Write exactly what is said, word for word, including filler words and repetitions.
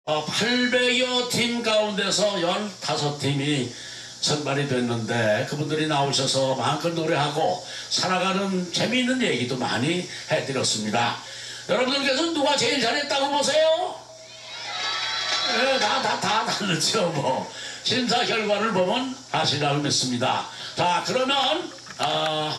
어, 팔백여 팀 가운데서 열다섯 팀이 선발이 됐는데 그분들이 나오셔서 마음껏 노래하고 살아가는 재미있는 얘기도 많이 해드렸습니다. 여러분들께서는 누가 제일 잘했다고 보세요? 네, 다, 다, 다 다르죠. 뭐 심사 결과를 보면 아시라고 믿습니다. 자, 그러면 어,